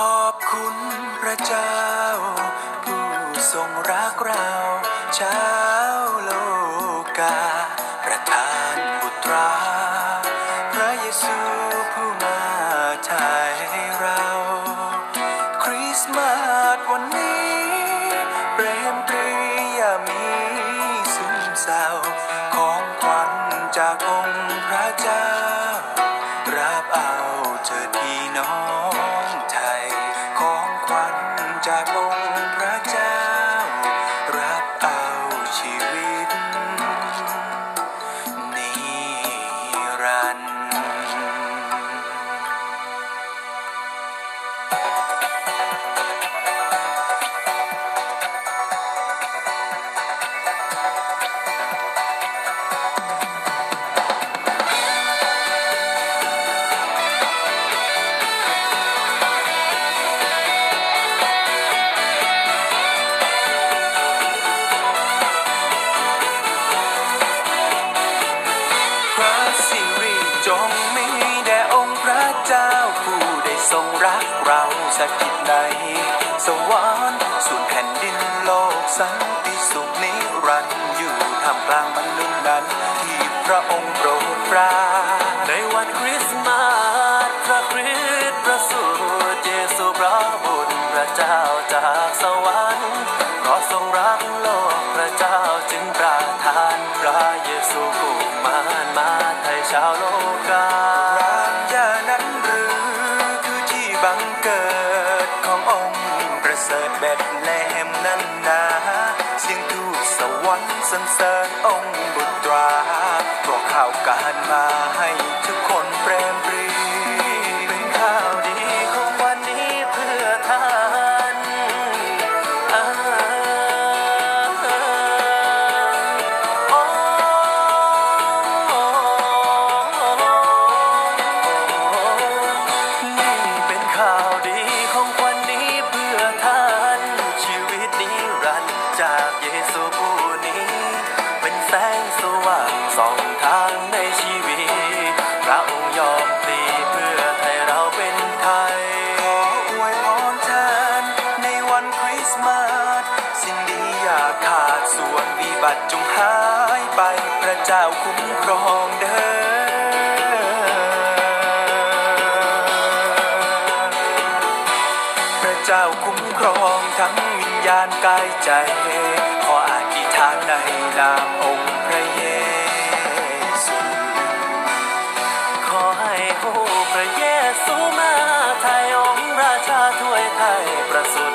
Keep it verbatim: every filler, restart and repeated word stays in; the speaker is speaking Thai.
อบคุณพระเจ้าผู้ทรงรักเราชาวโลกาประทานบุตราพระเยซูผู้มาไถ่เราคริสต์มาสวันนี้เปรมปรีอย่ามีซึมเศร้าของขวัญจากองค์พระเจ้ารับเอาเถิดพี่น้องไทยของขวัญจากองค์พระเจ้ารับเอาชีวิตนิรันดร์จงมีแด่องค์พระเจ้าผู้ได้ทรงรักเราสถิตในสวรรค์ส่วนแผ่นดินโลกสันติสุขนิรันดร์อยู่ท่ามกลางมนุษย์นั้นที่พระองค์โปรดปรานในวันคริสต์มาสพระคริสต์ประสูติเยซูพระบุตรพระเจ้าจากสวรรค์เพราะทรงรักโลกพระเจ้าจึงประทานพระเยซูผู้มารมาไถ่ชาวโลการาญานั้นหรือคือที่บังเกิดขององค์ประเสริฐเบ็ดเลเฮมนั้นนาเสียงทูตสวรรค์สรรเสริญองค์บุตราเพราะข่าวการมาให้ทุกคนเปรมปรีเป็นข่าวดีของวันนี้เพื่อท่านจากเยซูผู้นี้เป็นแสงสว่างส่องทางในชีวิตพระองค์ยอมพลีเพื่อให้เราเป็นไทยขออวยพรท่านในวันคริสต์มาสสิ่งดีอย่าขาดส่วนวิบัติจงหายไปพระเจ้าคุ้มครองเด้อพระเจ้าคุ้มครองทั้งวิญญาณกายใจขออธิษฐานในนามองค์พระเยซูขอให้ผู้พระเยซูมาไถ่องค์ราชาถ้วยไทยประสูติ